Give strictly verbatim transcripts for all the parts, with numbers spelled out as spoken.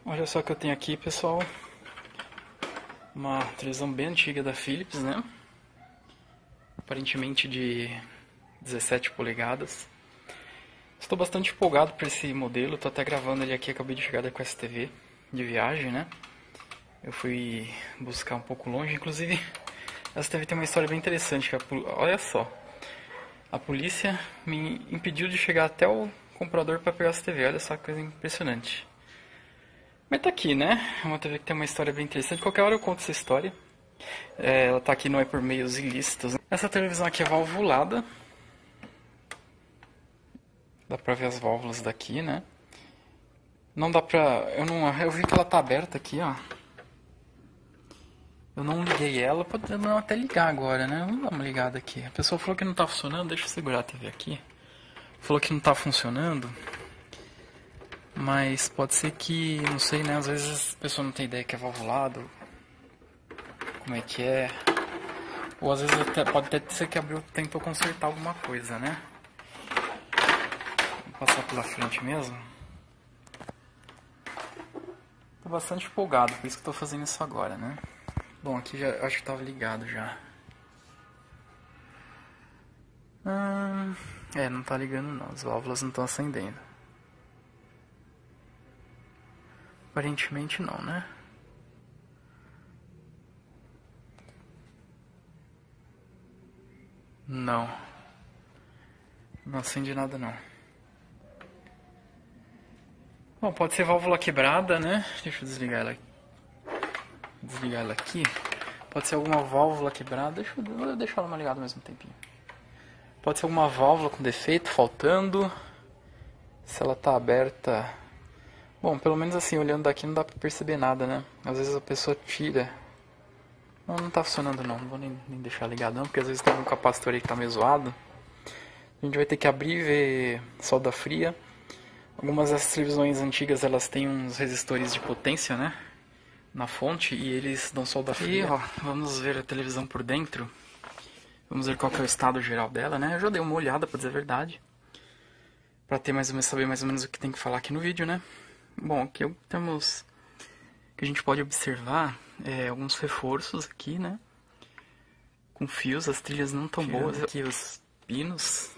Olha só que eu tenho aqui, pessoal, uma televisão bem antiga da Philips, né? Aparentemente de dezessete polegadas. Estou bastante empolgado por esse modelo, estou até gravando ele aqui, acabei de chegar da Quest T V de viagem, né? Eu fui buscar um pouco longe, inclusive essa T V tem uma história bem interessante, que a, olha só. A polícia me impediu de chegar até o comprador para pegar essa T V, olha só que coisa impressionante. Mas tá aqui, né? É uma T V que tem uma história bem interessante. Qualquer hora eu conto essa história. É, ela tá aqui, não é por meios ilícitos. Essa televisão aqui é valvulada. Dá pra ver as válvulas daqui, né? Não dá pra... Eu, não... eu vi que ela tá aberta aqui, ó. Eu não liguei ela. Pode não até ligar agora, né? Vamos dar uma ligada aqui. A pessoa falou que não tá funcionando. Deixa eu segurar a T V aqui. Falou que não tá funcionando. Mas pode ser que, não sei, né? Às vezes a pessoa não tem ideia que é valvulado. Como é que é. Ou às vezes até, pode até ser que abriu, tentou consertar alguma coisa, né? Vou passar pela frente mesmo. Tô bastante empolgado, por isso que tô fazendo isso agora, né? Bom, aqui já acho que tava ligado já. Hum, é, não tá ligando não, as válvulas não estão acendendo. Aparentemente não, né? Não. Não acende nada não. Bom, pode ser válvula quebrada, né? Deixa eu desligar ela. Desligar ela aqui. Pode ser alguma válvula quebrada. Deixa eu, vou deixar ela ligada ao mesmo tempinho. Pode ser alguma válvula com defeito, faltando. Se ela tá aberta... Bom, pelo menos assim, olhando daqui não dá pra perceber nada, né? Às vezes a pessoa tira. Não, não tá funcionando não, não vou nem, nem deixar ligado não, porque às vezes tem um capacitor aí que tá meio zoado. A gente vai ter que abrir e ver solda fria. Algumas dessas televisões antigas, elas têm uns resistores de potência, né? Na fonte, e eles dão solda fria. E, ó, vamos ver a televisão por dentro. Vamos ver qual que é o estado geral dela, né? Eu já dei uma olhada, pra dizer a verdade. Pra ter mais ou menos, saber mais ou menos o que tem que falar aqui no vídeo, né? Bom, aqui temos... O que a gente pode observar é alguns reforços aqui, né? Com fios, as trilhas não tão boas. Aqui os pinos.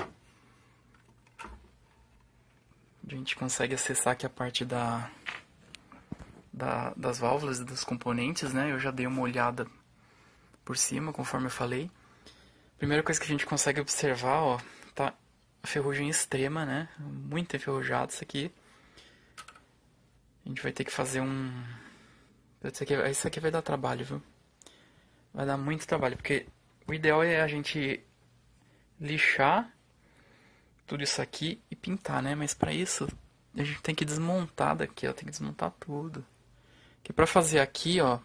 A gente consegue acessar aqui a parte da, da, das válvulas e dos componentes, né? Eu já dei uma olhada por cima, conforme eu falei. Primeira coisa que a gente consegue observar, ó, tá a ferrugem extrema, né? Muito enferrujado isso aqui. A gente vai ter que fazer um... Isso aqui, isso aqui vai dar trabalho, viu? Vai dar muito trabalho, porque o ideal é a gente lixar tudo isso aqui e pintar, né? Mas pra isso, a gente tem que desmontar daqui, ó. Tem que desmontar tudo. Que pra fazer aqui, ó...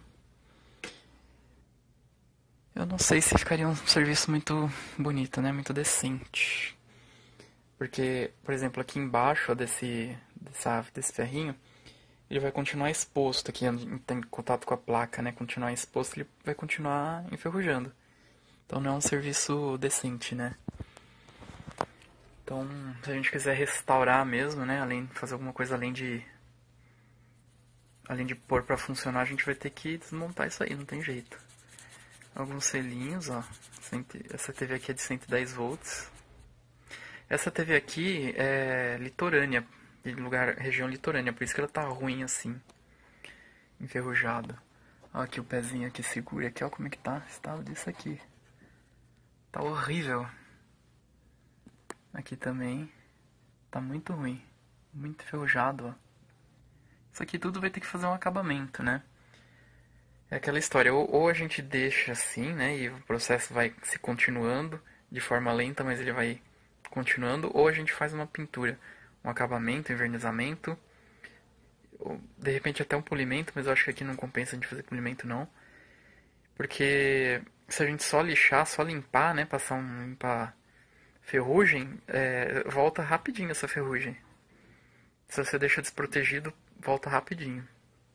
Eu não sei se ficaria um serviço muito bonito, né? Muito decente. Porque, por exemplo, aqui embaixo, ó, desse, dessa, desse ferrinho... Ele vai continuar exposto aqui, em contato com a placa, né? Continuar exposto, ele vai continuar enferrujando. Então não é um serviço decente, né? Então, se a gente quiser restaurar mesmo, né? Além de fazer alguma coisa além de... Além de pôr pra funcionar, a gente vai ter que desmontar isso aí, não tem jeito. Alguns selinhos, ó. Essa T V aqui é de cento e dez volts. Essa T V aqui é litorânea. De lugar, região litorânea, por isso que ela tá ruim assim, enferrujada. Olha aqui o pezinho aqui, segura aqui, olha como é que tá o estado disso aqui. Tá horrível. Aqui também, tá muito ruim, muito enferrujado, ó. Isso aqui tudo vai ter que fazer um acabamento, né? É aquela história, ou, ou a gente deixa assim, né, e o processo vai se continuando de forma lenta, mas ele vai continuando, ou a gente faz uma pintura. Um acabamento, envernizamento, ou de repente até um polimento, mas eu acho que aqui não compensa a gente fazer polimento não, porque se a gente só lixar, só limpar, né, passar um limpar ferrugem, é, volta rapidinho essa ferrugem. Se você deixa desprotegido, volta rapidinho.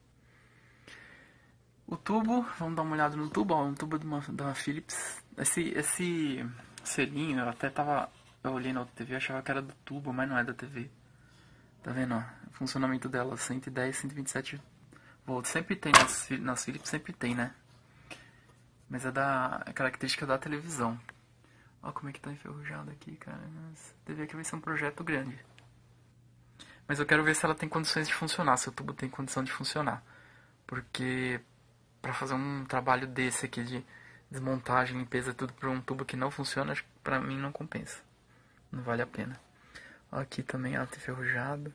O tubo, vamos dar uma olhada no tubo, ó, um tubo de uma, da Philips. Esse, esse selinho, eu até tava, eu olhei na outra T V, achava que era do tubo, mas não é da T V. Tá vendo, ó? O funcionamento dela, cento e dez, cento e vinte e sete volts. Sempre tem nas, nas Philips, sempre tem, né? Mas é da é característica da televisão. Ó como é que tá enferrujado aqui, cara. Essa T V aqui vai ser um projeto grande. Mas eu quero ver se ela tem condições de funcionar, se o tubo tem condição de funcionar. Porque pra fazer um trabalho desse aqui de desmontagem, limpeza, tudo pra um tubo que não funciona, acho que pra mim não compensa. Não vale a pena. Ó, aqui também ela tá enferrujado.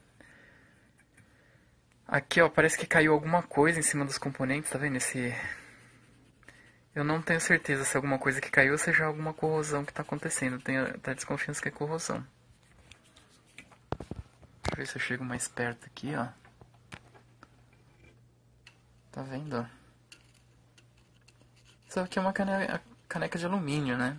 Aqui, ó, parece que caiu alguma coisa em cima dos componentes, tá vendo? Esse... Eu não tenho certeza se é alguma coisa que caiu ou seja alguma corrosão que tá acontecendo. Eu tenho até desconfiança que é corrosão. Deixa eu ver se eu chego mais perto aqui, ó. Tá vendo, ó? Isso aqui é uma caneca, caneca de alumínio, né?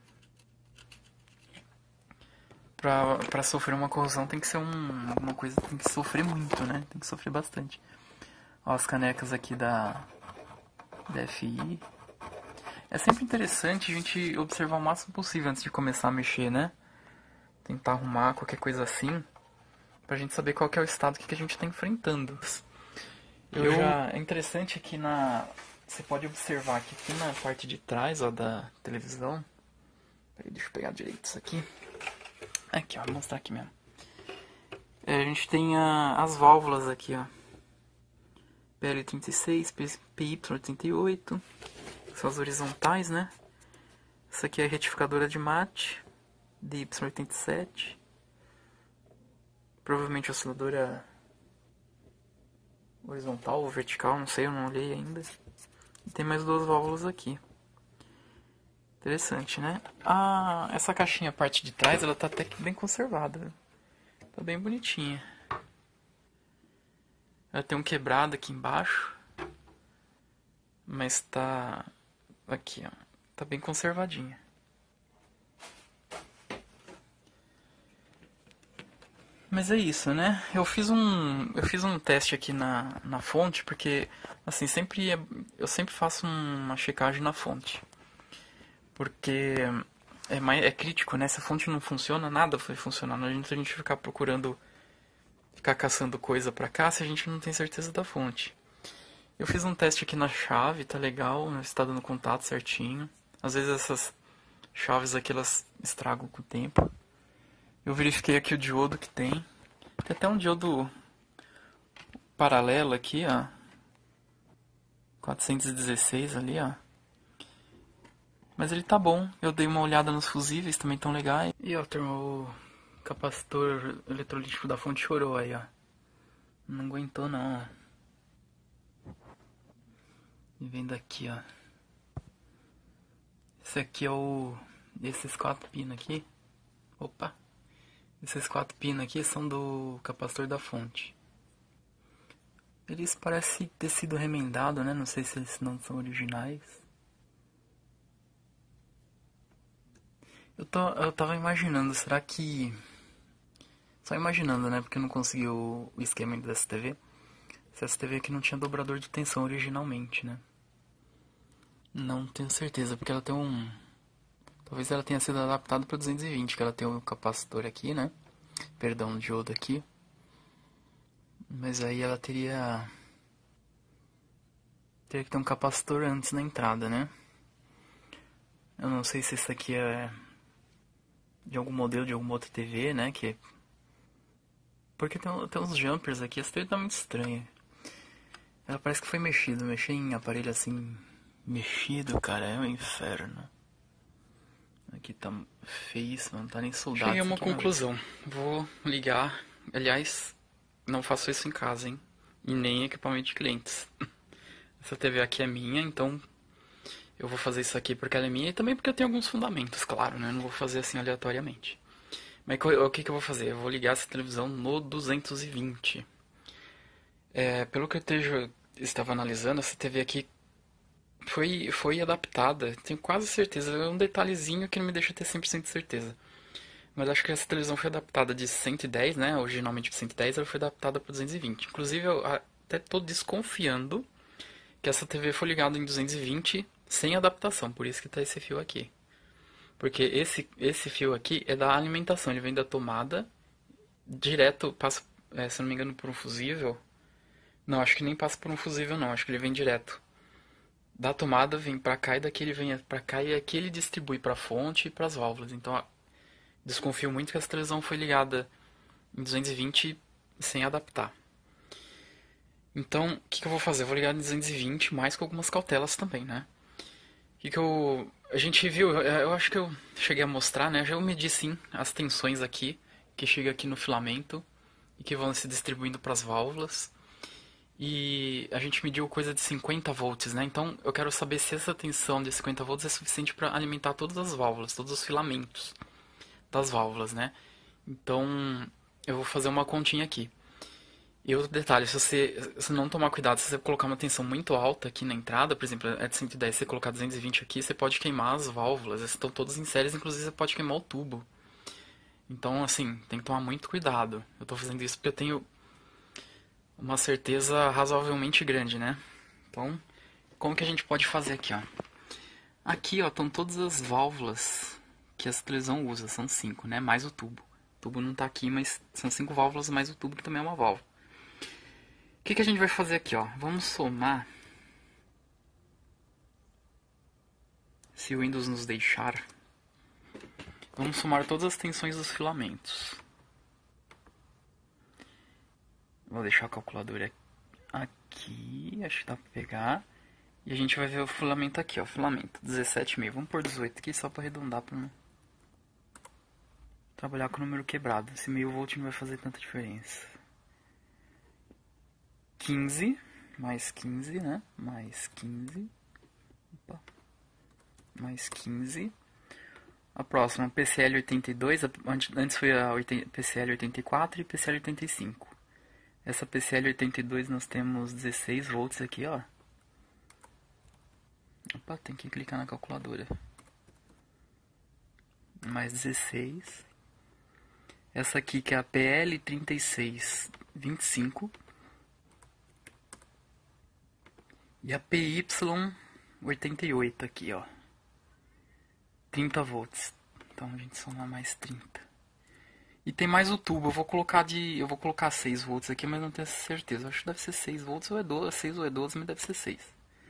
Pra, pra sofrer uma corrosão tem que ser um, alguma coisa, tem que sofrer muito, né? Tem que sofrer bastante. Ó, as canecas aqui da, da F I. É sempre interessante a gente observar o máximo possível antes de começar a mexer, né? Tentar arrumar qualquer coisa assim, pra gente saber qual que é o estado que a gente tá enfrentando. Eu, Eu já... É interessante que na... Você pode observar que aqui na parte de trás, ó, da televisão... Peraí, deixa eu pegar direito isso aqui. Aqui, ó, vou mostrar aqui mesmo. É, a gente tem a, as válvulas aqui, ó. P L trinta e seis, P Y oitenta e oito. São as horizontais, né? Essa aqui é a retificadora de mate. D Y oitenta e sete. Provavelmente osciladora horizontal ou vertical, não sei, eu não olhei ainda. E tem mais duas válvulas aqui. Interessante, né? Ah, essa caixinha, a parte de trás, ela tá até que bem conservada. Tá bem bonitinha. Ela tem um quebrado aqui embaixo. Mas tá... Aqui, ó. Tá bem conservadinha. Mas é isso, né? Eu fiz um, eu fiz um teste aqui na, na fonte, porque, assim, sempre é, eu sempre faço uma checagem na fonte. Porque é, mais, é crítico, né? Se a fonte não funciona, nada vai funcionar. Não adianta a gente ficar procurando, ficar caçando coisa pra cá se a gente não tem certeza da fonte. Eu fiz um teste aqui na chave, tá legal, está dando contato certinho. Às vezes essas chaves aqui, elas estragam com o tempo. Eu verifiquei aqui o diodo que tem. Tem até um diodo paralelo aqui, ó. quatrocentos e dezesseis ali, ó. Mas ele tá bom. Eu dei uma olhada nos fusíveis, também tão legais. E ó, turma, o capacitor eletrolítico da fonte chorou aí, ó. Não aguentou não, ó. E vem daqui, ó. Esse aqui é o... Esses quatro pinos aqui. Opa! Esses quatro pinos aqui são do capacitor da fonte. Eles parecem ter sido remendados, né? Não sei se eles não são originais. Eu, tô, eu tava imaginando, será que... Só imaginando, né? Porque eu não consegui o, o esquema dessa T V. Se essa T V aqui não tinha dobrador de tensão originalmente, né? Não tenho certeza, porque ela tem um... Talvez ela tenha sido adaptada para duzentos e vinte, que ela tem um capacitor aqui, né? Perdão, um diodo aqui. Mas aí ela teria... Teria que ter um capacitor antes na entrada, né? Eu não sei se isso aqui é... de algum modelo, de alguma outra T V, né? Que... Porque tem, tem uns jumpers aqui, essa T V tá muito estranha. Ela parece que foi mexido, mexer em aparelho assim... Mexido, cara, é um inferno. Aqui tá feíssimo, não tá nem soldado. Cheguei a uma conclusão. Vou ligar. Aliás, não faço isso em casa, hein? E nem em equipamento de clientes. Essa T V aqui é minha, então eu vou fazer isso aqui porque ela é minha e também porque eu tenho alguns fundamentos, claro, né? Eu não vou fazer assim aleatoriamente. Mas o que que eu vou fazer? Eu vou ligar essa televisão no duzentos e vinte. É, pelo que eu esteja, estava analisando, essa T V aqui Foi, foi adaptada, tenho quase certeza. É um detalhezinho que não me deixa ter cem por cento de certeza. Mas acho que essa televisão foi adaptada de cento e dez, né? Originalmente de cento e dez, ela foi adaptada para duzentos e vinte. Inclusive, eu até tô desconfiando que essa T V foi ligada em duzentos e vinte sem adaptação. Por isso que tá esse fio aqui. Porque esse, esse fio aqui é da alimentação. Ele vem da tomada, direto, passa é, se eu não me engano, por um fusível. Não, acho que nem passa por um fusível não, acho que ele vem direto. Da tomada vem pra cá e daqui ele vem pra cá e aqui ele distribui pra fonte e pras válvulas. Então, ó, desconfio muito que essa televisão foi ligada em duzentos e vinte sem adaptar. Então, o que, que eu vou fazer? Eu vou ligar em duzentos e vinte, mais com algumas cautelas também, né? O que, que eu... A gente viu, eu, eu acho que eu cheguei a mostrar, né? Já eu medi sim as tensões aqui, que chega aqui no filamento e que vão se distribuindo para as válvulas. E a gente mediu coisa de cinquenta volts, né? Então eu quero saber se essa tensão de cinquenta volts é suficiente para alimentar todas as válvulas, todos os filamentos das válvulas, né? Então eu vou fazer uma continha aqui. E outro detalhe, se você se não tomar cuidado, se você colocar uma tensão muito alta aqui na entrada, por exemplo, é de cento e dez, se você colocar duzentos e vinte aqui, você pode queimar as válvulas, elas estão todas em séries, inclusive você pode queimar o tubo. Então, assim, tem que tomar muito cuidado. Eu estou fazendo isso porque eu tenho uma certeza razoavelmente grande, né? Então, como que a gente pode fazer aqui, ó? Aqui, ó, estão todas as válvulas que essa televisão usa, são cinco, né? Mais o tubo. O tubo não está aqui, mas são cinco válvulas mais o tubo, que também é uma válvula. O que, que a gente vai fazer aqui, ó? Vamos somar, se o Windows nos deixar, vamos somar todas as tensões dos filamentos. Vou deixar a calculadora aqui, acho que dá pra pegar. E a gente vai ver o filamento aqui, ó, filamento dezessete vírgula cinco. Vamos pôr dezoito aqui só pra arredondar, pra não trabalhar com o número quebrado. Esse meio volt não vai fazer tanta diferença. quinze, mais quinze, né? Mais quinze. Opa. Mais quinze. A próxima, P C L oitenta e dois. Antes foi a P C L oitenta e quatro e P C L oitenta e cinco. Essa P C L oitenta e dois nós temos dezesseis volts aqui, ó. Opa, tem que clicar na calculadora. Mais dezesseis. Essa aqui que é a P L trinta e seis vinte e cinco. E a P Y oitenta e oito aqui, ó. trinta volts. Então a gente soma mais trinta. E tem mais o tubo. Eu vou colocar de, eu vou colocar seis volts aqui, mas não tenho certeza. Eu acho que deve ser seis volts ou é doze, seis ou é doze, mas deve ser seis.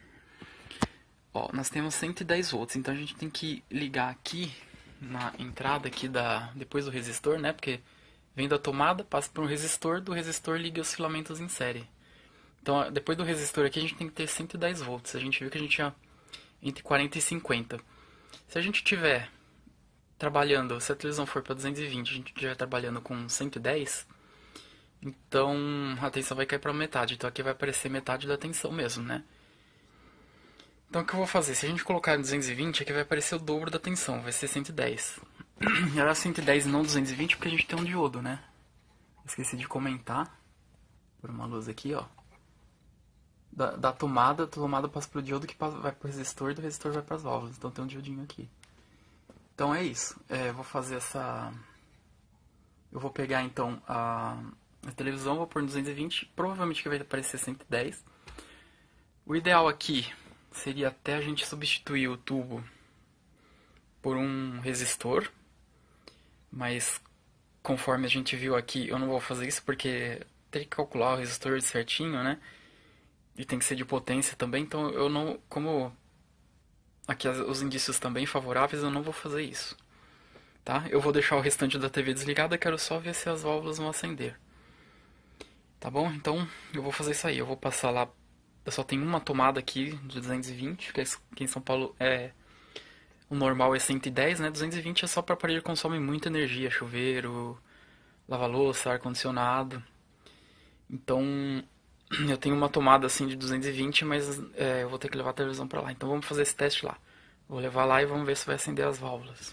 Ó, nós temos cento e dez volts, então a gente tem que ligar aqui na entrada aqui da depois do resistor, né? Porque vem da tomada, passa por um resistor, do resistor liga os filamentos em série. Então, depois do resistor aqui, a gente tem que ter cento e dez volts. A gente viu que a gente tinha entre quarenta e cinquenta. Se a gente tiver trabalhando, se a televisão for para duzentos e vinte, a gente estiver trabalhando com cento e dez, então a tensão vai cair para metade. Então aqui vai aparecer metade da tensão mesmo, né? Então o que eu vou fazer? Se a gente colocar em duzentos e vinte, aqui vai aparecer o dobro da tensão, vai ser cento e dez. Era cento e dez e não duzentos e vinte porque a gente tem um diodo, né? Esqueci de comentar. Por uma luz aqui, ó. Da, da tomada, a tomada passa pro diodo que passa, vai pro resistor e do resistor vai pras válvulas. Então tem um diodinho aqui. Então é isso. É, eu vou fazer essa... Eu vou pegar então a, a televisão, vou pôr em duzentos e vinte. Provavelmente que vai aparecer cento e dez. O ideal aqui seria até a gente substituir o tubo por um resistor. Mas conforme a gente viu aqui, eu não vou fazer isso porque tem que calcular o resistor certinho, né? E tem que ser de potência também, então eu não, como aqui os indícios também favoráveis, eu não vou fazer isso, tá? Eu vou deixar o restante da T V desligada, quero só ver se as válvulas vão acender, tá bom? Então eu vou fazer isso aí, eu vou passar lá, eu só tenho uma tomada aqui de duzentos e vinte, que aqui em São Paulo é, o normal é cento e dez, né? duzentos e vinte é só para aparelho que consome muita energia, chuveiro, lava-louça, ar-condicionado, então... Eu tenho uma tomada assim de duzentos e vinte, mas é, eu vou ter que levar a televisão pra lá. Então vamos fazer esse teste lá. Vou levar lá e vamos ver se vai acender as válvulas.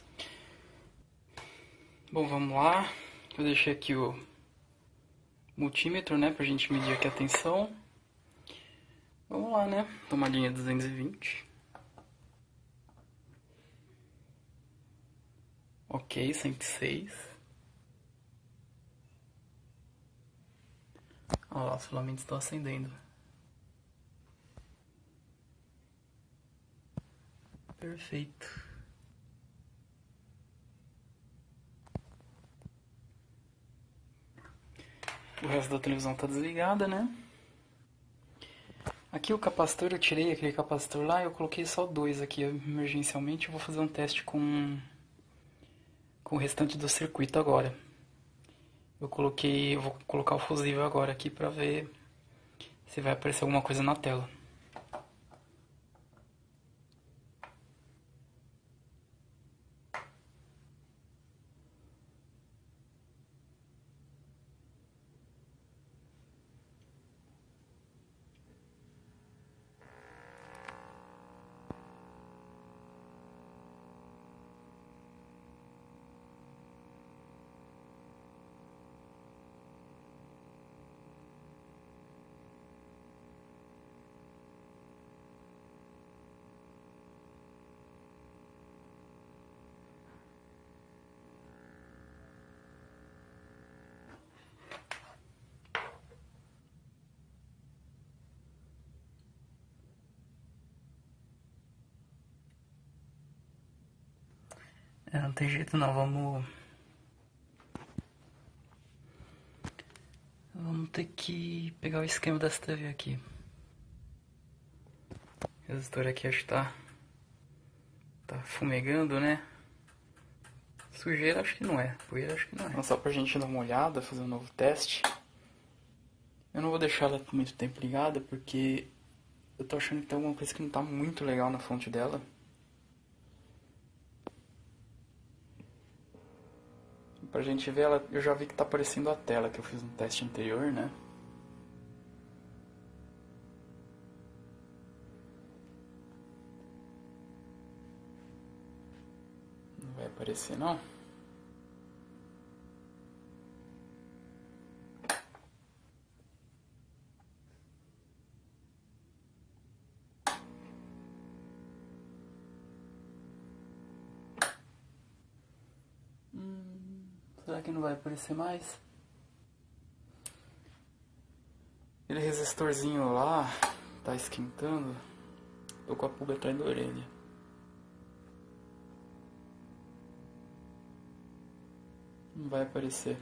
Bom, vamos lá. Eu deixei aqui o multímetro, né, pra gente medir aqui a tensão. Vamos lá, né? Tomadinha duzentos e vinte. Ok, cento e seis. Olha lá, os filamentos estão acendendo. Perfeito. O resto da televisão tá desligada, né? Aqui o capacitor, eu tirei aquele capacitor lá e eu coloquei só dois aqui emergencialmente. Eu vou fazer um teste com, com o restante do circuito agora. Eu coloquei, eu vou colocar o fusível agora aqui pra ver se vai aparecer alguma coisa na tela. É, não tem jeito não, vamos... Vamos ter que pegar o esquema dessa T V aqui. O resistor aqui acho que tá... Tá fumegando, né? Sujeira acho que não é, poeira acho que não é. Então, só pra gente dar uma olhada, fazer um novo teste. Eu não vou deixar ela por muito tempo ligada, porque eu tô achando que tem alguma coisa que não tá muito legal na fonte dela. Pra gente ver, ela, eu já vi que tá aparecendo a tela, que eu fiz um teste anterior, né? Não vai aparecer não. Será que não vai aparecer mais? Aquele resistorzinho lá tá esquentando. Tô com a pulga atrás da orelha. Não vai aparecer.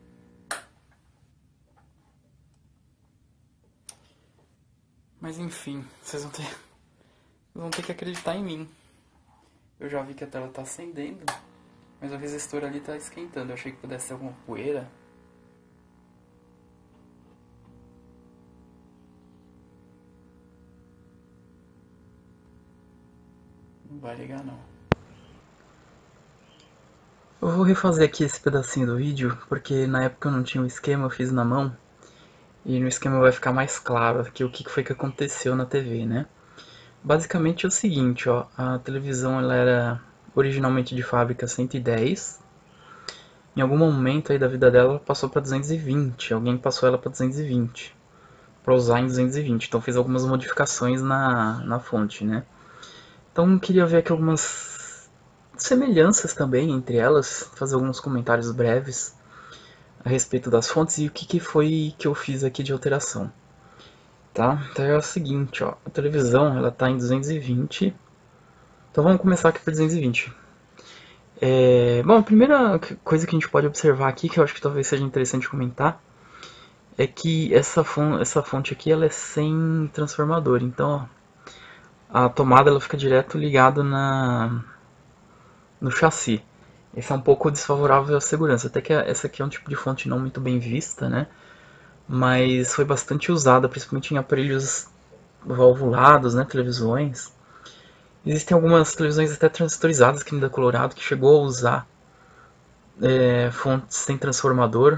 Mas enfim, vocês vão ter, vocês vão ter que acreditar em mim. Eu já vi que a tela tá acendendo, mas o resistor ali tá esquentando. Eu achei que pudesse ser alguma poeira. Não vai ligar não. Eu vou refazer aqui esse pedacinho do vídeo, porque na época eu não tinha o esquema, eu fiz na mão. E no esquema vai ficar mais claro aqui o que foi que aconteceu na T V, né? Basicamente é o seguinte, ó, a televisão ela era originalmente de fábrica cento e dez. Em algum momento aí da vida dela ela passou para duzentos e vinte, alguém passou ela para duzentos e vinte, para usar em duzentos e vinte, então fez algumas modificações na, na fonte, né? Então eu queria ver aqui algumas semelhanças também entre elas, fazer alguns comentários breves a respeito das fontes e o que, que foi que eu fiz aqui de alteração. Tá? Então é o seguinte, ó, a televisão ela está em duzentos e vinte, então vamos começar aqui por duzentos e vinte. É, bom, a primeira coisa que a gente pode observar aqui, que eu acho que talvez seja interessante comentar, é que essa fonte, essa fonte aqui ela é sem transformador, então ó, a tomada ela fica direto ligada na, no chassi. Isso é um pouco desfavorável à segurança, até que essa aqui é um tipo de fonte não muito bem vista, né? Mas foi bastante usada, principalmente em aparelhos valvulados, né, televisões. Existem algumas televisões até transistorizadas aqui no Colorado que chegou a usar é, fontes sem transformador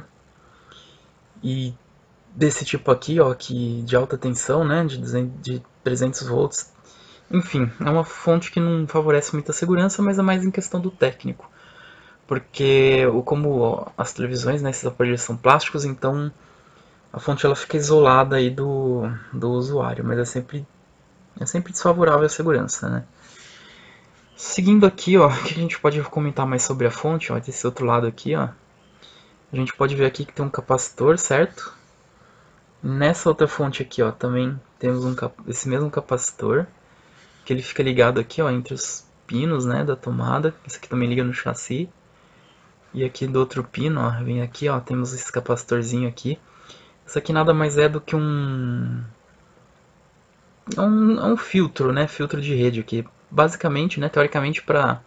e desse tipo aqui, ó, que de alta tensão, né, de, de trezentos volts. Enfim, é uma fonte que não favorece muita segurança, mas é mais em questão do técnico, porque como as televisões, né, esses aparelhos são plásticos, então a fonte ela fica isolada aí do, do usuário, mas é sempre, é sempre desfavorável à segurança, né. Seguindo aqui, ó, que a gente pode comentar mais sobre a fonte, ó, desse outro lado aqui, ó, a gente pode ver aqui que tem um capacitor, certo? Nessa outra fonte aqui, ó, também temos um, esse mesmo capacitor, que ele fica ligado aqui, ó, entre os pinos, né, da tomada. Esse aqui também liga no chassi. E aqui do outro pino, ó, vem aqui, ó, temos esse capacitorzinho aqui. Isso aqui nada mais é do que um, é um, é um filtro, né? Filtro de rede aqui. Basicamente, né, teoricamente, para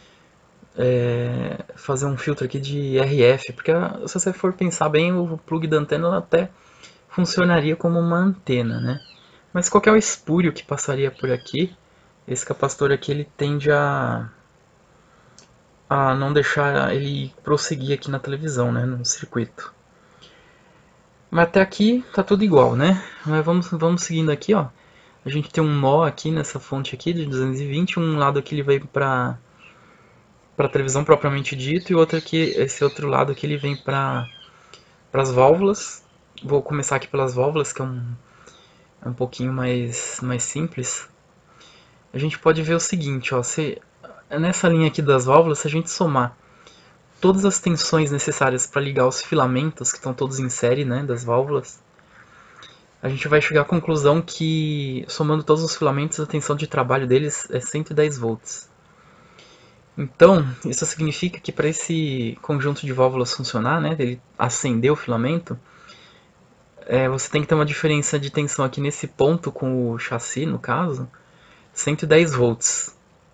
é, fazer um filtro aqui de R F, porque se você for pensar bem, o plug da antena até funcionaria como uma antena, né? Mas qual que é o espúrio que passaria por aqui? Esse capacitor aqui ele tende a, a não deixar ele prosseguir aqui na televisão, né, no circuito. Mas até aqui tá tudo igual, né? Mas vamos, vamos seguindo aqui, ó. A gente tem um nó aqui nessa fonte aqui de duzentos e vinte, um lado aqui ele vem para para a televisão propriamente dito e outro aqui, esse outro lado aqui ele vem para para as válvulas. Vou começar aqui pelas válvulas, que é um, é um pouquinho mais, mais simples. A gente pode ver o seguinte, ó, se, nessa linha aqui das válvulas, se a gente somar todas as tensões necessárias para ligar os filamentos, que estão todos em série, né, das válvulas, a gente vai chegar à conclusão que, somando todos os filamentos, a tensão de trabalho deles é cento e dez volts. Então, isso significa que para esse conjunto de válvulas funcionar, né, ele acender o filamento, é, você tem que ter uma diferença de tensão aqui nesse ponto com o chassi, no caso, cento e dez volts.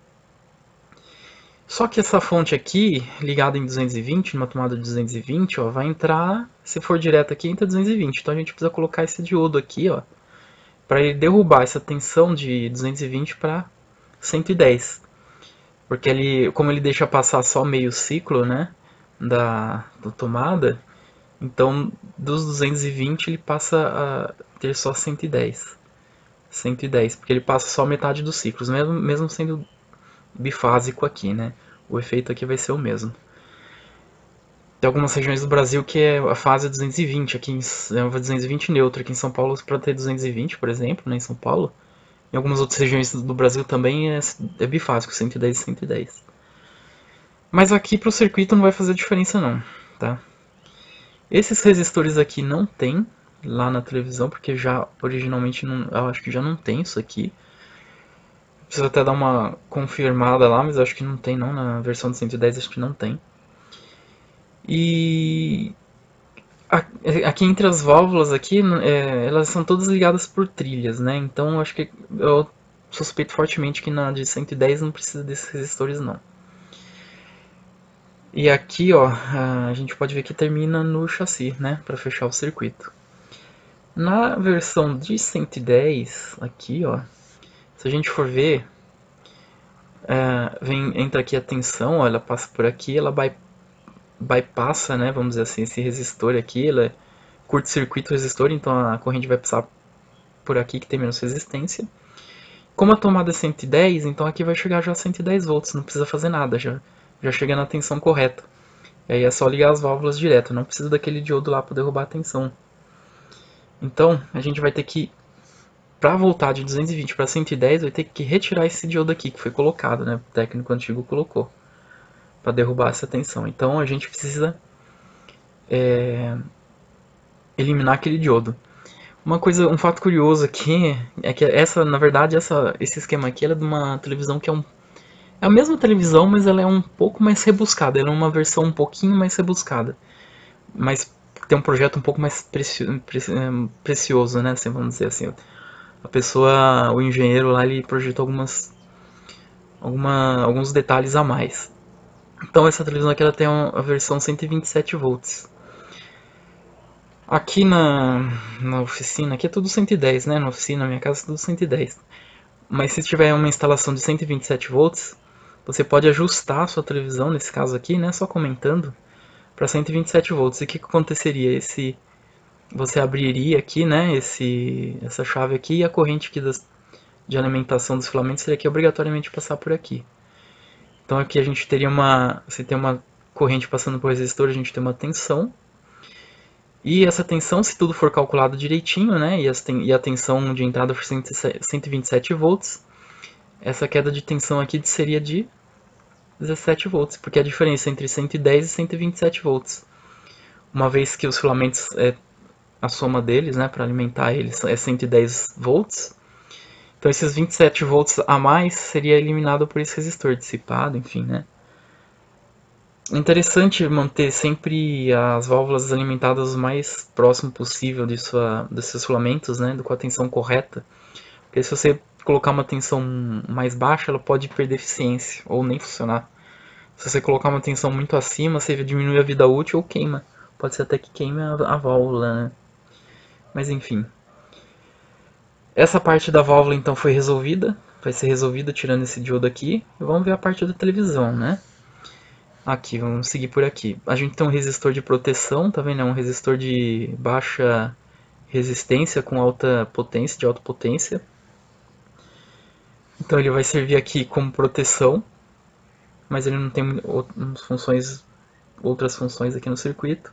Só que essa fonte aqui, ligada em duzentos e vinte, numa tomada de duzentos e vinte, ó, vai entrar, se for direto aqui, entra duzentos e vinte. Então a gente precisa colocar esse diodo aqui, ó, para ele derrubar essa tensão de duzentos e vinte para cento e dez. Porque ele, como ele deixa passar só meio ciclo, né, da, da tomada, então dos duzentos e vinte ele passa a ter só cento e dez. cento e dez, porque ele passa só metade dos ciclos, mesmo, mesmo sendo bifásico aqui, né? O efeito aqui vai ser o mesmo. Tem algumas regiões do Brasil que é a fase duzentos e vinte, aqui em, é duzentos e vinte neutro, aqui em São Paulo para ter duzentos e vinte, por exemplo, né, em São Paulo. Em algumas outras regiões do Brasil também é, é bifásico, cento e dez e cento e dez. Mas aqui para o circuito não vai fazer diferença não, tá? Esses resistores aqui não tem lá na televisão, porque já originalmente não, eu acho que já não tem isso aqui. Preciso até dar uma confirmada lá, mas eu acho que não tem não, na versão de cento e dez acho que não tem. E aqui entre as válvulas aqui, é, elas são todas ligadas por trilhas, né? Então eu acho que eu suspeito fortemente que na de cento e dez não precisa desses resistores não. E aqui, ó, a gente pode ver que termina no chassi, né, para fechar o circuito. Na versão de cento e dez, aqui, ó, se a gente for ver, é, vem, entra aqui a tensão, ó, ela passa por aqui, ela by, bypassa, né, vamos dizer assim, esse resistor aqui, ela é curto-circuito resistor, então a corrente vai passar por aqui que tem menos resistência. Como a tomada é cento e dez, então aqui vai chegar já a cento e dez volts, não precisa fazer nada, já, já chega na tensão correta. E aí é só ligar as válvulas direto, não precisa daquele diodo lá para derrubar a tensão. Então a gente vai ter que, para voltar de duzentos e vinte para cento e dez, vai ter que retirar esse diodo aqui que foi colocado, né? O técnico antigo colocou para derrubar essa tensão. Então a gente precisa é, eliminar aquele diodo. Uma coisa, um fato curioso aqui é que essa, na verdade, essa, esse esquema aqui é de uma televisão que é um é a mesma televisão, mas ela é um pouco mais rebuscada. Ela é uma versão um pouquinho mais rebuscada, mas tem um projeto um pouco mais preci preci precioso, né? Assim, vamos dizer assim. A pessoa, o engenheiro lá, ele projetou algumas, alguma, alguns detalhes a mais. Então essa televisão aqui ela tem a versão cento e vinte e sete volts. Aqui na, na oficina, aqui é tudo cento e dez, né? Na oficina, na minha casa é tudo cento e dez. Mas se tiver uma instalação de cento e vinte e sete volts, você pode ajustar a sua televisão, nesse caso aqui, né? Só comentando, para cento e vinte e sete volts. E o que, que aconteceria? Esse, você abriria aqui, né? Esse, essa chave aqui e a corrente aqui das, de alimentação dos filamentos teria que obrigatoriamente passar por aqui. Então aqui a gente teria uma, se tem uma corrente passando por resistor, a gente tem uma tensão. E essa tensão, se tudo for calculado direitinho, né, e, as, e a tensão de entrada for cento e vinte e sete volts, essa queda de tensão aqui seria de dezessete volts, porque a diferença entre cento e dez e cento e vinte e sete volts. Uma vez que os filamentos, é, a soma deles, né, para alimentar eles, é cento e dez volts, então esses vinte e sete volts a mais seria eliminado por esse resistor dissipado, enfim, né. É interessante manter sempre as válvulas alimentadas o mais próximo possível de sua, dos seus filamentos, né, com a tensão correta. Porque se você colocar uma tensão mais baixa, ela pode perder eficiência ou nem funcionar. Se você colocar uma tensão muito acima, você diminui a vida útil ou queima. Pode ser até que queime a, a válvula, né? Mas enfim. Essa parte da válvula então foi resolvida. Vai ser resolvida tirando esse diodo aqui. E vamos ver a parte da televisão, né? Aqui, vamos seguir por aqui. A gente tem um resistor de proteção, tá vendo? É um resistor de baixa resistência com alta potência, de alta potência. Então ele vai servir aqui como proteção, mas ele não tem funções, outras funções aqui no circuito.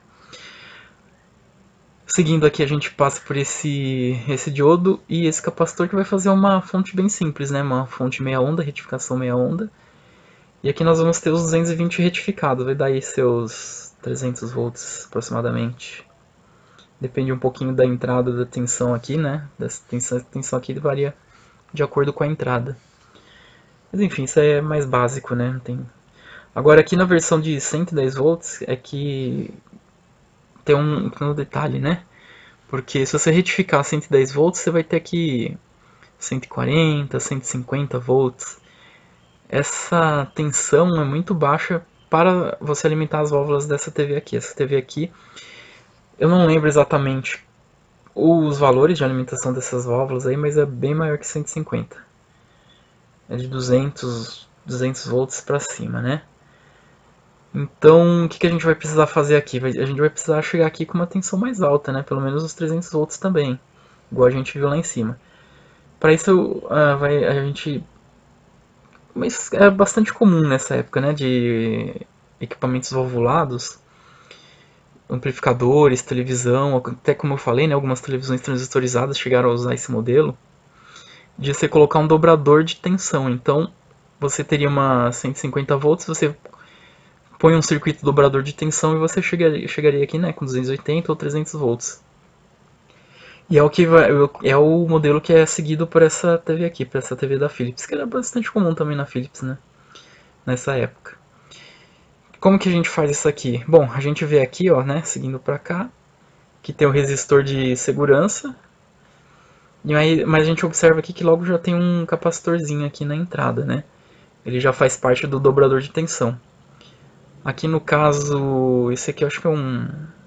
Seguindo aqui a gente passa por esse, esse diodo e esse capacitor que vai fazer uma fonte bem simples, né? Uma fonte meia onda, retificação meia onda. E aqui nós vamos ter os duzentos e vinte retificados, vai dar aí seus trezentos volts aproximadamente. Depende um pouquinho da entrada da tensão aqui, né? Dessa tensão, tensão aqui varia de acordo com a entrada. Mas enfim, isso é mais básico, né? Não tem... Agora aqui na versão de cento e dez volts é que tem um, tem um detalhe, né? Porque se você retificar cento e dez volts, você vai ter aqui cento e quarenta, cento e cinquenta volts. Essa tensão é muito baixa para você alimentar as válvulas dessa T V aqui. Essa T V aqui, eu não lembro exatamente os valores de alimentação dessas válvulas aí, mas é bem maior que cento e cinquenta. É de duzentos, duzentos volts para cima, né? Então, o que, que a gente vai precisar fazer aqui? A gente vai precisar chegar aqui com uma tensão mais alta, né? Pelo menos os trezentos volts também, igual a gente viu lá em cima. Para isso, uh, vai, a gente... Mas é bastante comum nessa época, né? De equipamentos valvulados, amplificadores, televisão, até como eu falei, né? Algumas televisões transistorizadas chegaram a usar esse modelo, de você colocar um dobrador de tensão. Então, você teria uma cento e cinquenta volts, você põe um circuito dobrador de tensão e você chegaria, chegaria aqui, né, com duzentos e oitenta ou trezentos volts. E é o, que vai, é o modelo que é seguido por essa T V aqui, por essa T V da Philips, que era bastante comum também na Philips, né, nessa época. Como que a gente faz isso aqui? Bom, a gente vê aqui, ó, né, seguindo para cá, que tem o resistor de segurança, e aí, mas a gente observa aqui que logo já tem um capacitorzinho aqui na entrada, né? Ele já faz parte do dobrador de tensão. Aqui no caso, esse aqui eu acho que é um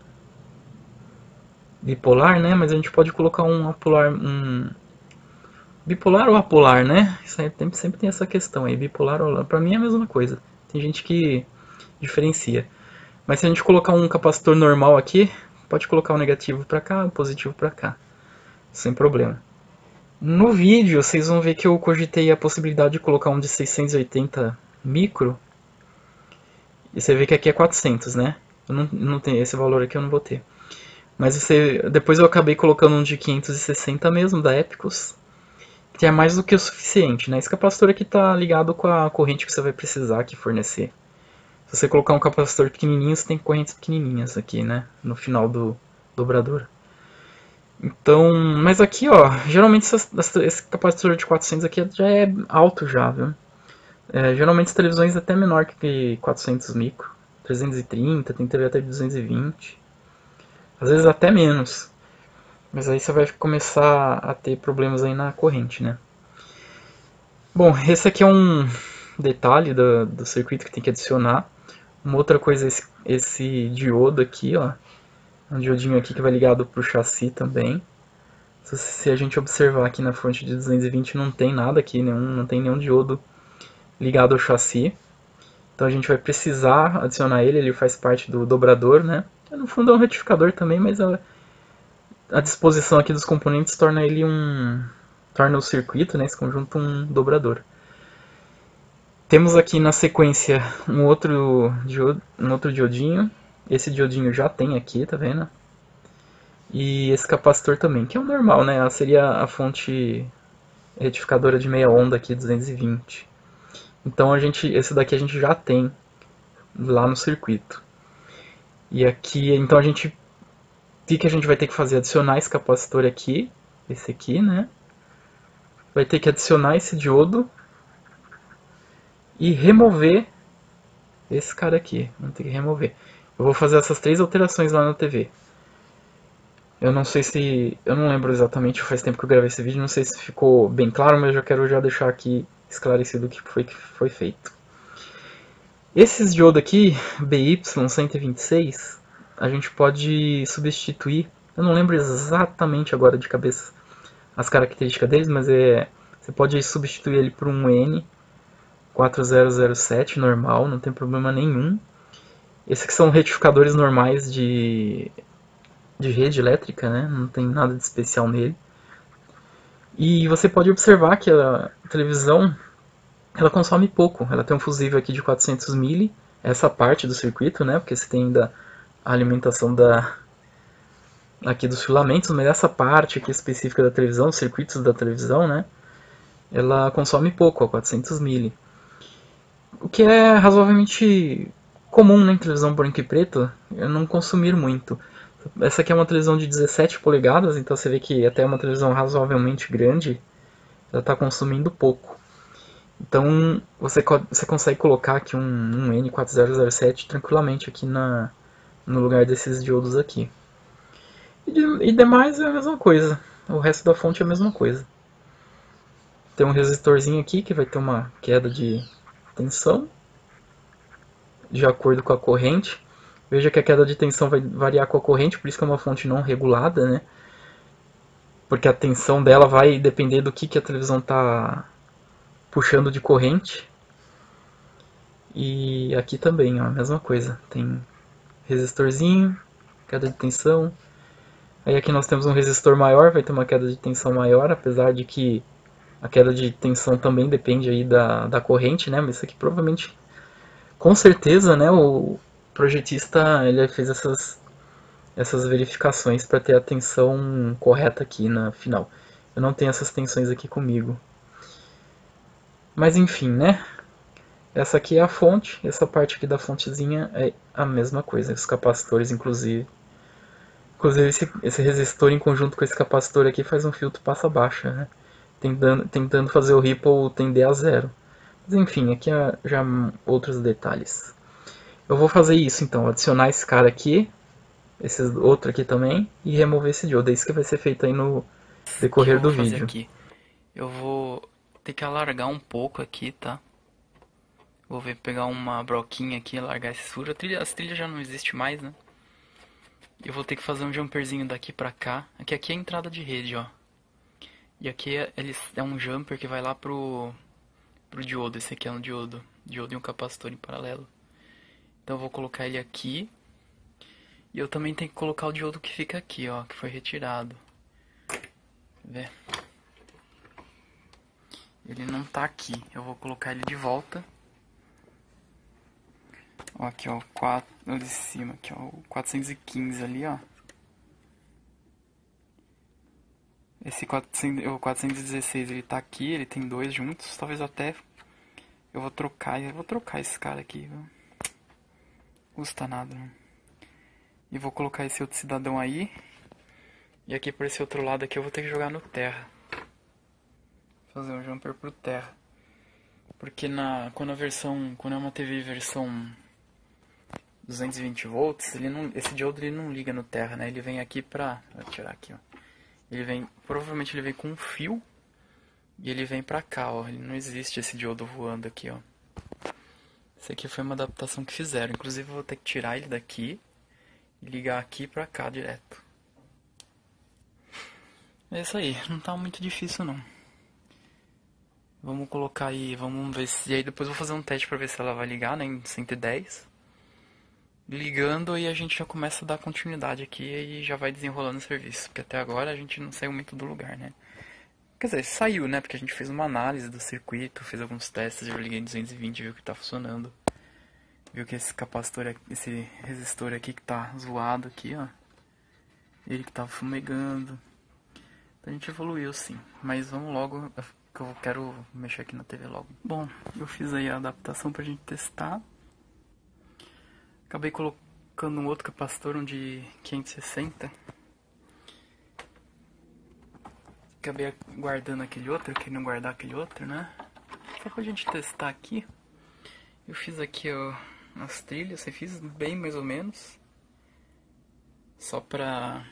bipolar, né? Mas a gente pode colocar um apolar, um bipolar ou apolar, né? Isso aí sempre, sempre tem essa questão aí, bipolar ou apolar. Pra mim é a mesma coisa. Tem gente que diferencia. Mas se a gente colocar um capacitor normal aqui, pode colocar o negativo pra cá, o positivo pra cá, sem problema. No vídeo vocês vão ver que eu cogitei a possibilidade de colocar um de seiscentos e oitenta micro. E você vê que aqui é quatrocentos, né? Eu não, não tenho esse valor aqui, eu não vou ter. Mas você, depois eu acabei colocando um de quinhentos e sessenta mesmo, da Epicus, que é mais do que o suficiente, né? Esse capacitor aqui está ligado com a corrente que você vai precisar aqui fornecer. Se você colocar um capacitor pequenininho, você tem correntes pequenininhas aqui, né? No final do dobrador. Então, mas aqui, ó, geralmente esse capacitor de quatrocentos aqui já é alto já, viu? É, geralmente as televisões é até menor que quatrocentos micro, trezentos e trinta, tem T V até de duzentos e vinte. Às vezes até menos. Mas aí você vai começar a ter problemas aí na corrente, né? Bom, esse aqui é um detalhe do, do circuito que tem que adicionar. Uma outra coisa é esse, esse diodo aqui, ó. Um diodinho aqui que vai ligado para o chassi também. Se, se a gente observar aqui na fonte de duzentos e vinte não tem nada aqui, nenhum, não tem nenhum diodo ligado ao chassi. Então a gente vai precisar adicionar ele, ele faz parte do dobrador, né? No fundo é um retificador também, mas a, a disposição aqui dos componentes torna ele um... torna o circuito, né, esse conjunto, um dobrador. Temos aqui na sequência um outro, diod, um outro diodinho. Esse diodinho já tem aqui, tá vendo? E esse capacitor também, que é o normal, né? Seria a fonte retificadora de meia onda aqui, duzentos e vinte. Então a gente, esse daqui a gente já tem lá no circuito. E aqui, então a gente, o que, que a gente vai ter que fazer? Adicionar esse capacitor aqui, esse aqui, né? Vai ter que adicionar esse diodo e remover Esse cara aqui, vamos ter que remover. Eu vou fazer essas três alterações lá na T V. Eu não sei se... Eu não lembro exatamente, faz tempo que eu gravei esse vídeo, não sei se ficou bem claro, mas eu já quero já deixar aqui esclarecido o que foi que foi feito. Esses diodos aqui, B Y cento e vinte e seis, a gente pode substituir, eu não lembro exatamente agora de cabeça as características deles, mas é, você pode substituir ele por um N quatro zero zero sete normal, não tem problema nenhum. Esses aqui são retificadores normais de, de rede elétrica, né? Não tem nada de especial nele. E você pode observar que a televisão ela consome pouco. Ela tem um fusível aqui de quatrocentos milli, essa parte do circuito, né? Porque você tem ainda a alimentação da, aqui dos filamentos, mas essa parte aqui específica da televisão, os circuitos da televisão, né? Ela consome pouco, ó, quatrocentos milli. O que é razoavelmente comum, né, em televisão branco e preto, é não consumir muito. Essa aqui é uma televisão de dezessete polegadas, então você vê que até uma televisão razoavelmente grande, ela está consumindo pouco. Então você, você consegue colocar aqui um, um N quatro zero zero sete tranquilamente aqui na, no lugar desses diodos aqui. E, de, e demais é a mesma coisa, o resto da fonte é a mesma coisa. Tem um resistorzinho aqui que vai ter uma queda de tensão de acordo com a corrente. Veja que a queda de tensão vai variar com a corrente, por isso que é uma fonte não regulada, né? Porque a tensão dela vai depender do que, que a televisão está puxando de corrente. E aqui também, ó, a mesma coisa. Tem resistorzinho, queda de tensão. Aí aqui nós temos um resistor maior, vai ter uma queda de tensão maior, apesar de que a queda de tensão também depende aí da, da corrente, né? Mas isso aqui provavelmente, com certeza, né, o projetista ele fez essas essas verificações para ter a tensão correta aqui na final. Eu não tenho essas tensões aqui comigo. Mas enfim, né? Essa aqui é a fonte, essa parte aqui da fontezinha é a mesma coisa, os capacitores inclusive. Inclusive esse, esse resistor em conjunto com esse capacitor aqui faz um filtro passa baixa, né? Tentando, tentando fazer o Ripple tender a zero. Mas enfim, aqui é já outros detalhes. Eu vou fazer isso então, adicionar esse cara aqui, esse outro aqui também, e remover esse diodo. É isso que vai ser feito aí no O que eu decorrer vou do fazer vídeo. aqui? Eu vou ter que alargar um pouco aqui, tá? Vou ver, pegar uma broquinha aqui e alargar esse furo. A trilha, as trilhas já não existem mais, né? Eu vou ter que fazer um jumperzinho daqui pra cá. Aqui, aqui é a entrada de rede, ó. E aqui é, ele, é um jumper que vai lá pro, pro diodo. Esse aqui é um diodo. Diodo e um capacitor em paralelo. Então eu vou colocar ele aqui. E eu também tenho que colocar o diodo que fica aqui, ó. Que foi retirado. Vê? Ele não tá aqui. Eu vou colocar ele de volta. Ó, aqui, ó. quatro, o de cima aqui, ó. O quatrocentos e quinze ali, ó. Esse quatrocentos, o quatrocentos e dezesseis ele tá aqui. Ele tem dois juntos. Talvez até eu vou trocar. Eu vou trocar esse cara aqui, viu? Custa nada, né? E vou colocar esse outro cidadão aí. E aqui por esse outro lado aqui eu vou ter que jogar no terra. Fazer um jumper pro terra. Porque na, quando a versão, quando é uma T V versão duzentos e vinte volts, ele não, esse diodo ele não liga no terra, né? Ele vem aqui pra, vou tirar aqui, ó. Ele vem, provavelmente ele vem com um fio e ele vem pra cá, ó. Ele não existe esse diodo voando aqui, ó. Esse aqui foi uma adaptação que fizeram. Inclusive eu vou ter que tirar ele daqui e ligar aqui pra cá direto. É isso aí, não tá muito difícil não. Vamos colocar aí, vamos ver se... E aí depois eu vou fazer um teste pra ver se ela vai ligar, né, em cento e dez. Ligando e a gente já começa a dar continuidade aqui e já vai desenrolando o serviço. Porque até agora a gente não saiu muito do lugar, né. Quer dizer, saiu, né, porque a gente fez uma análise do circuito, fez alguns testes, eu liguei em duzentos e vinte, viu que tá funcionando. Viu que esse capacitor, esse resistor aqui que tá zoado aqui, ó. Ele que tava fumegando. Então a gente evoluiu sim, mas vamos logo, que eu quero mexer aqui na T V logo. Bom, eu fiz aí a adaptação pra gente testar. Acabei colocando um outro capacitor, um de quinhentos e sessenta. Acabei guardando aquele outro, querendo guardar aquele outro, né? Só pra gente testar aqui. Eu fiz aqui ó, nas trilhas, eu fiz bem mais ou menos. Só pra...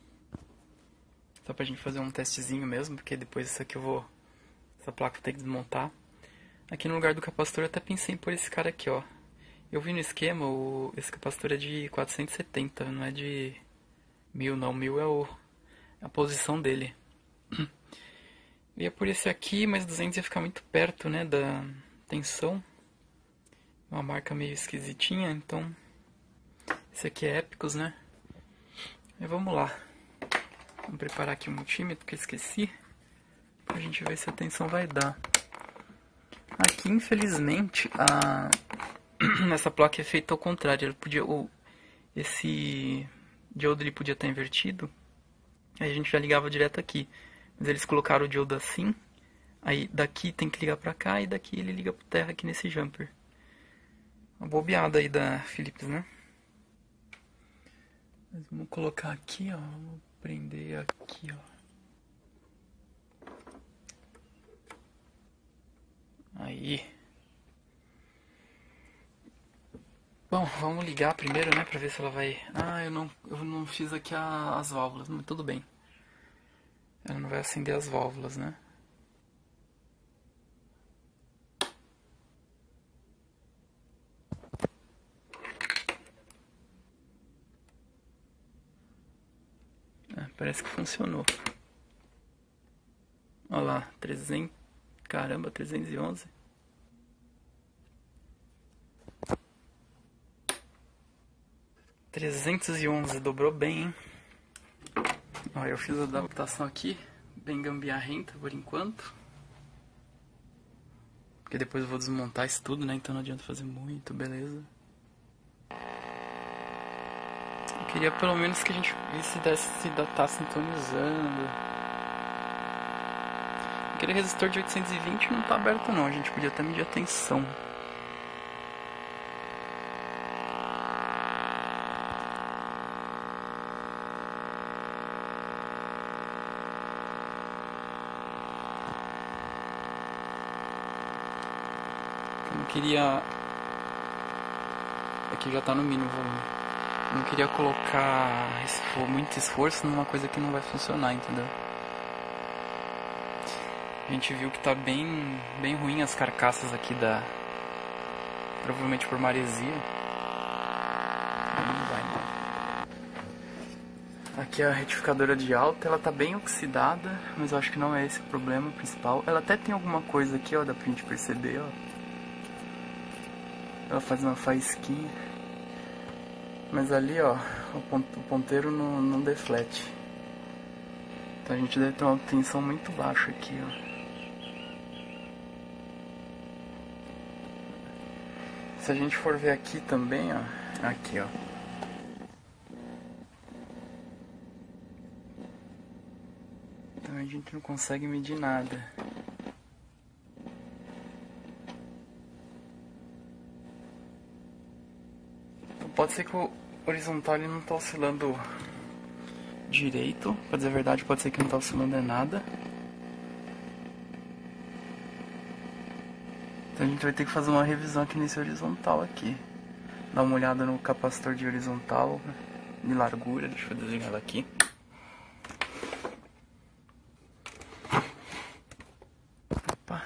Só pra gente fazer um testezinho mesmo, porque depois isso aqui eu vou... Essa placa eu tenho que desmontar. Aqui no lugar do capacitor eu até pensei em pôr esse cara aqui, ó. Eu vi no esquema, o... esse capacitor é de quatrocentos e setenta, não é de mil não. Mil é o... a posição dele. Eu ia por esse aqui, mas duzentos ia ficar muito perto, né, da tensão. Uma marca meio esquisitinha, então... Esse aqui é Épicos, né? E vamos lá. Vamos preparar aqui o multímetro, que eu esqueci. Pra gente ver se a tensão vai dar. Aqui, infelizmente, a... essa placa é feita ao contrário. Ele podia... o... Esse diodo ele podia estar invertido. Aí a gente já ligava direto aqui. Mas eles colocaram o diodo assim. Aí daqui tem que ligar pra cá e daqui ele liga pro terra aqui nesse jumper. Uma bobeada aí da Philips, né? Mas vamos colocar aqui, ó. Vamos prender aqui, ó. Aí. Bom, vamos ligar primeiro, né? Pra ver se ela vai... Ah, eu não, eu não fiz aqui a, as válvulas, mas tudo bem. Ela não vai acender as válvulas, né? Ah, parece que funcionou. Olha lá, trezentos... Caramba, trezentos e onze. trezentos e onze, dobrou bem, hein? Ó, eu fiz a adaptação aqui, bem gambiarrenta por enquanto. Porque depois eu vou desmontar isso tudo, né? Então não adianta fazer muito, beleza. Eu queria pelo menos que a gente visse se, se tá sintonizando. Aquele resistor de oitocentos e vinte não tá aberto não, a gente podia até medir a tensão. Eu não queria... Aqui já tá no mínimo volume. Eu não queria colocar muito esforço numa coisa que não vai funcionar, entendeu? A gente viu que tá bem, bem ruim as carcaças aqui da... Provavelmente por maresia. Não vai, não. Aqui a retificadora de alta, ela tá bem oxidada, mas eu acho que não é esse o problema principal. Ela até tem alguma coisa aqui, ó, dá pra gente perceber, ó. Ela faz uma faísquinha. Mas ali, ó, o ponteiro não, não deflete. Então a gente deve ter uma tensão muito baixa aqui, ó. Se a gente for ver aqui também, ó, aqui, ó. Então a gente não consegue medir nada. Então pode ser que o horizontal ele não tá oscilando direito. Pra dizer a verdade, pode ser que não tá oscilando é nada. Então a gente vai ter que fazer uma revisão aqui nesse horizontal aqui. Dar uma olhada no capacitor de horizontal, de largura. Deixa eu desligar ela aqui. Opa.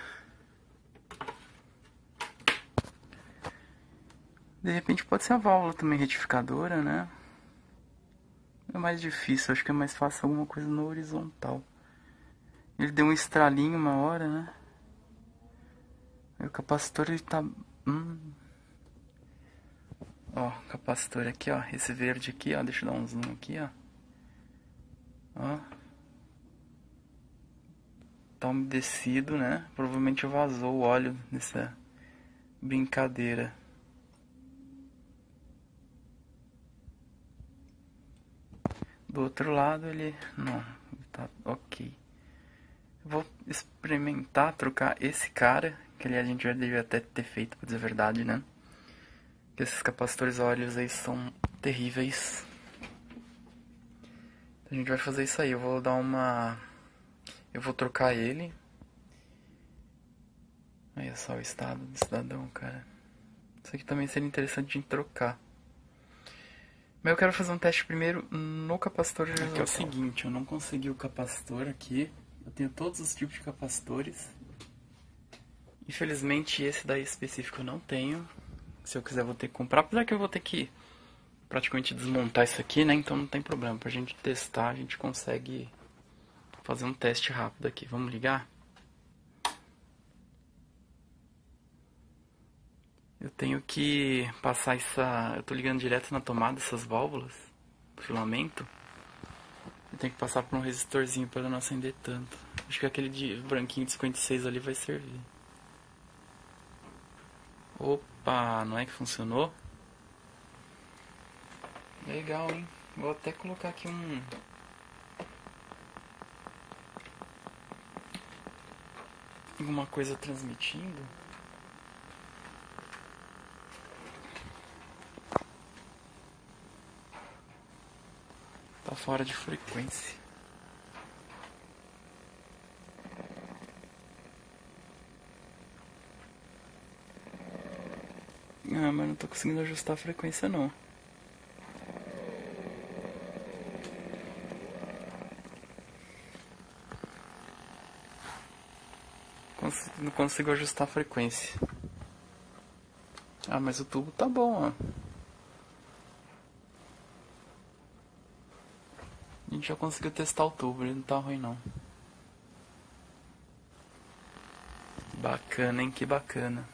De repente pode ser a válvula também retificadora, né? É mais difícil, acho que é mais fácil alguma coisa no horizontal. Ele deu um estralinho uma hora, né? O capacitor ele tá... Hum. Ó, capacitor aqui, ó. Esse verde aqui, ó. Deixa eu dar um zoom aqui, ó. Ó. Tá umedecido, né? Provavelmente vazou o óleo nessa brincadeira. Do outro lado ele... Não, tá ok. Vou experimentar trocar esse cara, que ali a gente já devia até ter feito, pra dizer a verdade, né? Porque esses capacitores óleos aí são terríveis. Então a gente vai fazer isso aí, eu vou dar uma... Eu vou trocar ele. Olha só o estado do cidadão, cara. Isso aqui também seria interessante de trocar. Mas eu quero fazer um teste primeiro no capacitor de Aqui é o seguinte, eu não consegui o capacitor aqui. Eu tenho todos os tipos de capacitores. Infelizmente esse daí específico eu não tenho. Se eu quiser vou ter que comprar, apesar que eu vou ter que praticamente desmontar isso aqui, né? Então não tem problema. Pra gente testar, a gente consegue fazer um teste rápido aqui. Vamos ligar? Eu tenho que passar essa... Eu tô ligando direto na tomada essas válvulas, filamento. Eu tenho que passar por um resistorzinho para não acender tanto. Acho que aquele de branquinho de cinquenta e seis ali vai servir. Opa, não é que funcionou? Legal, hein? Vou até colocar aqui um... alguma coisa transmitindo. Tá fora de frequência. Ah, mas não tô conseguindo ajustar a frequência não. Cons- não consigo ajustar a frequência. Ah, mas o tubo tá bom, ó. A gente já conseguiu testar o tubo, ele não tá ruim não. Bacana, hein? Que bacana.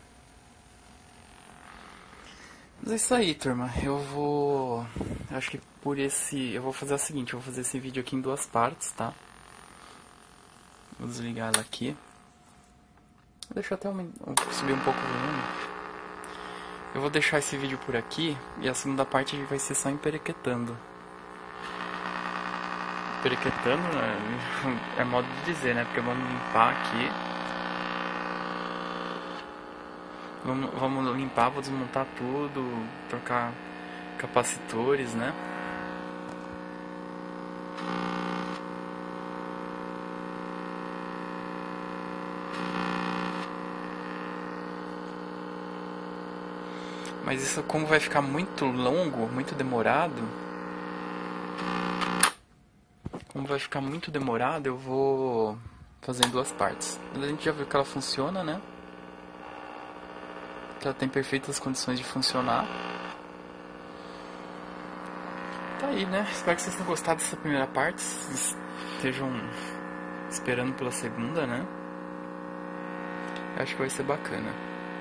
Mas é isso aí, turma. Eu vou... eu acho que por esse... eu vou fazer o seguinte, eu vou fazer esse vídeo aqui em duas partes, tá? Vou desligar ela aqui. Deixa eu até aument... subir um pouco o volume. Eu vou deixar esse vídeo por aqui e a segunda parte vai ser só emperequetando. Emperequetando né? É modo de dizer, né? Porque vamos limpar aqui. Vamos, vamos limpar, vou desmontar tudo, trocar capacitores, né? Mas isso como vai ficar muito longo, muito demorado, como vai ficar muito demorado, eu vou fazer em duas partes. A gente já viu que ela funciona, né? Que ela tem perfeitas condições de funcionar. Tá aí, né? Espero que vocês tenham gostado dessa primeira parte. Vocês estejam esperando pela segunda, né? Acho que vai ser bacana.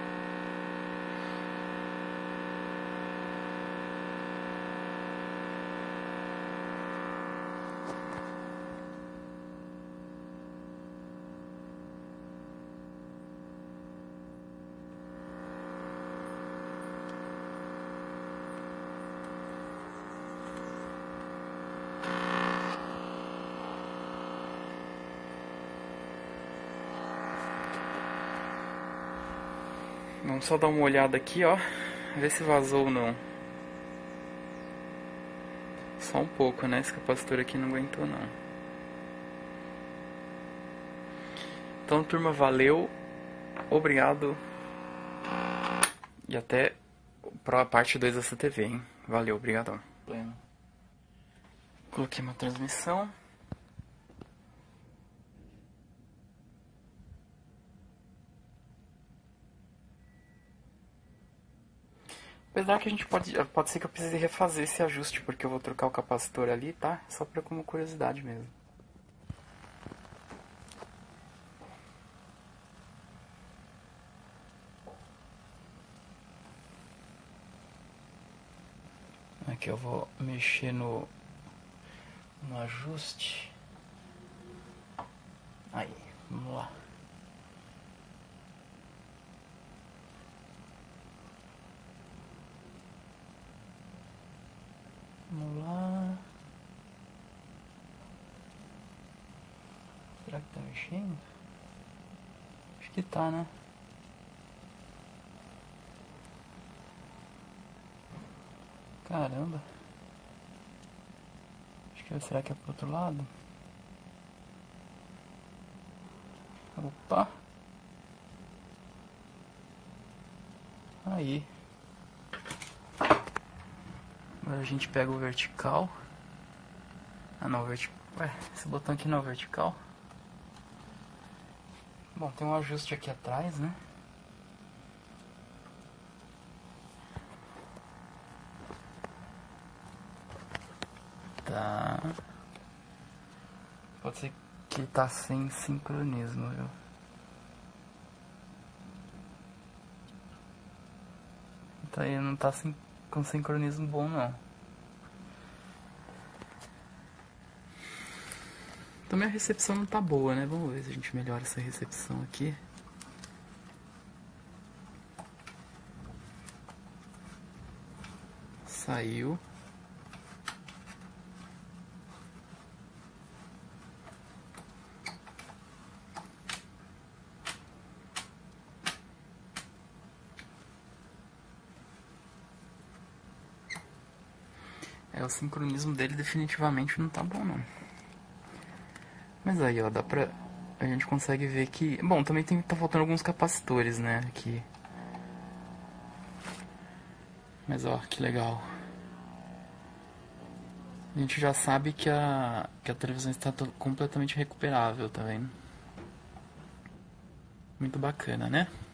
Vamos só dar uma olhada aqui, ó. Ver se vazou ou não. Só um pouco, né? Esse capacitor aqui não aguentou, não. Então, turma, valeu. Obrigado. E até pra parte dois dessa T V, hein? Valeu, obrigadão. Coloquei uma transmissão. Apesar que a gente pode... Pode ser que eu precise refazer esse ajuste, porque eu vou trocar o capacitor ali, tá? Só pra como curiosidade mesmo. Aqui eu vou mexer no... no ajuste. Aí, vamos lá. Vamos lá. Será que tá mexendo? Acho que tá, né? Caramba. Acho que será que é pro outro lado? Opa. Aí. Agora a gente pega o vertical. Ah não, vertical. Ué, esse botão aqui não é o vertical. Bom, tem um ajuste aqui atrás, né? Tá. Pode ser que tá sem sincronismo, viu? Então aí não tá sem, com sincronismo bom não. Também a recepção não tá boa, né? Vamos ver se a gente melhora essa recepção aqui. Saiu. É, o sincronismo dele definitivamente não tá bom não. Mas aí, ó, dá pra... A gente consegue ver que... Bom, também tem, tá faltando alguns capacitores, né, aqui. Mas ó, que legal. A gente já sabe que a, que a televisão está completamente recuperável, tá vendo? Muito bacana, né?